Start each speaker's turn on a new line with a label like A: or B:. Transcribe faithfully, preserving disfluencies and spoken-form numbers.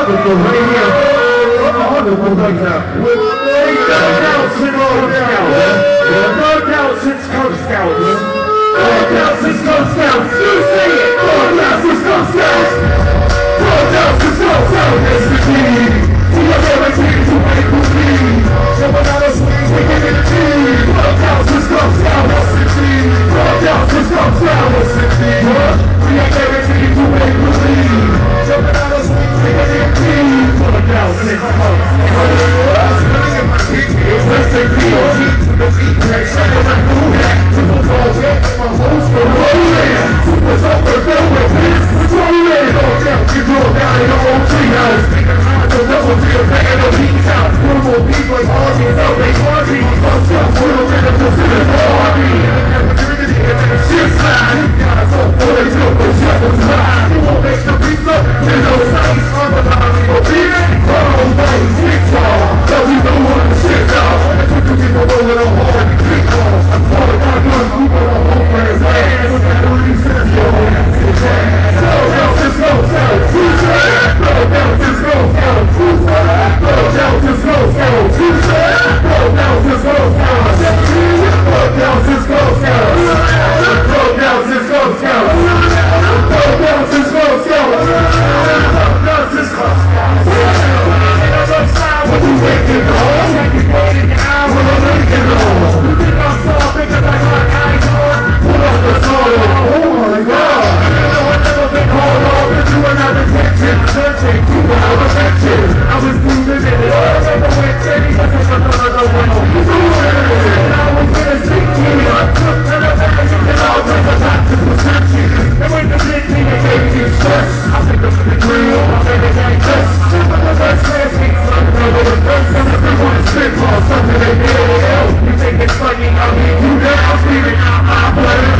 A: wonderful right here. Wonderful right now. With no doubt since Cub Scouts. No doubt since Cub Scouts. No doubt since Cub Scouts. You say it. No doubt since Cub Scouts. No doubt since Cub Scouts. Yes, indeed. We are guaranteed to make who lead. Jumping out of swings, we give it a team. No doubt since Cub Scouts. Yes, indeed. No doubt since Cub Scouts. Yes, indeed. We are guaranteed to make who lead. Jumping out of swings, we give it a team. No doubt since Cub Scouts. Let's take P O G to the beat. Check it out, do that. Triple ball, get my host for rolling. Super sober, go with this. Rolling. Go down, you go down in your own treehouse. The level to your bag of beats out. Normal beats like Aussie, no, they party. Fucked up, little bit of Pacific Army. Shit slide. You gotta go for the joke, but shut the slide. You won't make the beats up. There's no size, I'm a lobby. Go beat it. Roll, white, six tall. Tell you no one to shit out. That's what you get for rolling on hard. Kick off. I'm falling my gun. You better hope for his ass. What's that what he says? Yo, so, now just go, so, who's that? Go down, just go, so, who's that? Go down, just go, so, who's that? Go down, just go, so, go down, just go, so, go down, just go, so, go down, just go, so, go down, just go, so. When you waking up, taking waking out, when I'm waking up, you think I'm soft, thinking like my eyes on, pull up the soil, oh my god, you know I've never been called off, but you were not attention, searching, you were out of attention, I was moving in it, I never went steady, but there's another one, you do it, and I was gonna sing to you, I took to the back, and I'll take the back to perception, and when the big thing is making you stress, I pick up the grill, I'll take it like this, I'm the best man, with the first time everyone spit for something they did. You think it's funny, I mean, you down, screaming out my blood.